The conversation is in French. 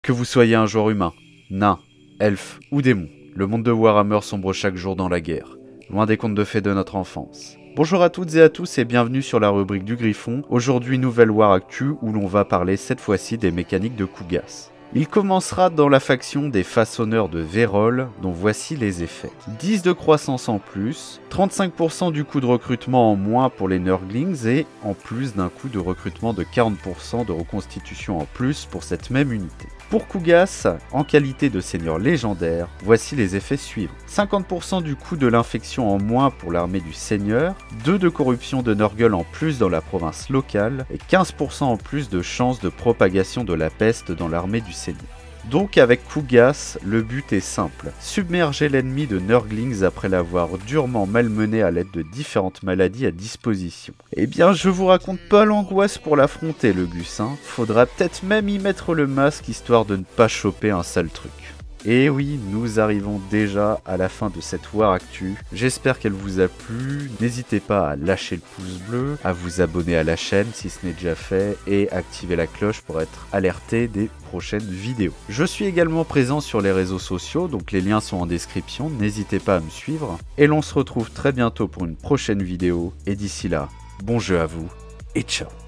Que vous soyez un joueur humain, nain, elfe ou démon, le monde de Warhammer sombre chaque jour dans la guerre, loin des contes de fées de notre enfance. Bonjour à toutes et à tous et bienvenue sur la rubrique du Griffon. Aujourd'hui, nouvelle War Actu où l'on va parler cette fois-ci des mécaniques de Kugas. Il commencera dans la faction des façonneurs de Vérol, dont voici les effets. 10 de croissance en plus, 35% du coût de recrutement en moins pour les Nurglings et en plus d'un coût de recrutement de 40% de reconstitution en plus pour cette même unité. Pour Kugas, en qualité de seigneur légendaire, voici les effets suivants. 50% du coût de l'infection en moins pour l'armée du seigneur, 2 de corruption de Nurgle en plus dans la province locale, et 15% en plus de chances de propagation de la peste dans l'armée du seigneur. Donc avec Kugas, le but est simple, submerger l'ennemi de Nurglings après l'avoir durement malmené à l'aide de différentes maladies à disposition. Eh bien je vous raconte pas l'angoisse pour l'affronter le Gus, faudra peut-être même y mettre le masque histoire de ne pas choper un sale truc. Et oui, nous arrivons déjà à la fin de cette War Actu. J'espère qu'elle vous a plu. N'hésitez pas à lâcher le pouce bleu, à vous abonner à la chaîne si ce n'est déjà fait et activer la cloche pour être alerté des prochaines vidéos. Je suis également présent sur les réseaux sociaux, donc les liens sont en description. N'hésitez pas à me suivre. Et l'on se retrouve très bientôt pour une prochaine vidéo. Et d'ici là, bon jeu à vous et ciao.